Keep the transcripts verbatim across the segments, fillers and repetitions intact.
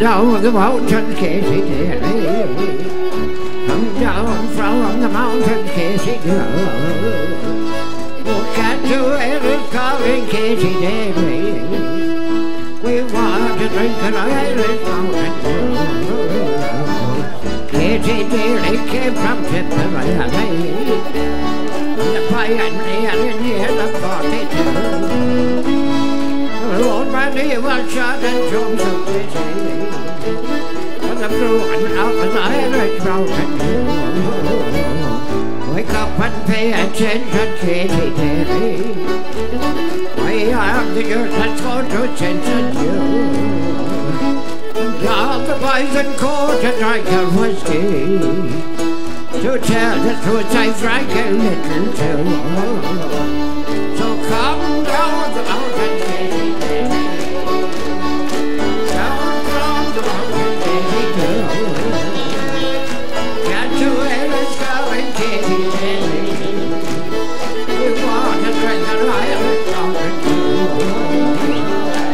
down the mountain, Katy dear. Come down from the mountain, Katy dear. Oh, can't you hear it calling, Katy dear? We want to drink an Irish mountain dew. Katy dear, it came from Tipperary. The pioneer in the year of forty-two. Lord, my dear, was shot and drums of pity. But the blue and out of the Irish mountain dew. Wake up and pay attention, Katy dearie. I am the earth that's going to change you. All the boys in court to drink your whiskey. To tell the truth, I drank a little too. So come down the mountain, Katy dearie. Down from the mountain, Katy dearie. Can't you hear us going, Katy dearie? We want to drink an Irish mountain dew.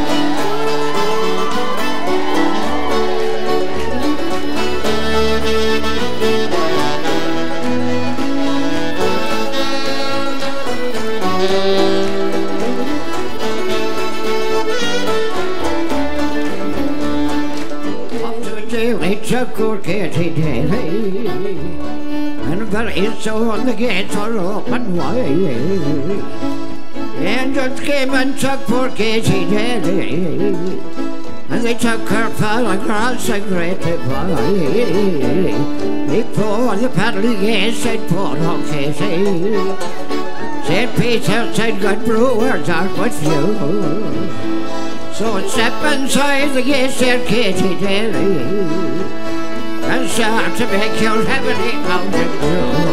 Took old Katy dearie, and very soon the gates were open wide. Angels came and took poor Katy dearie, and they took her far across the great divide. They poured the pearly gates, said poor old Katy. Saint Peter said, good brewers are with you. So step inside the gates there, Katy dearie, and start to make your heavenly mountain dew.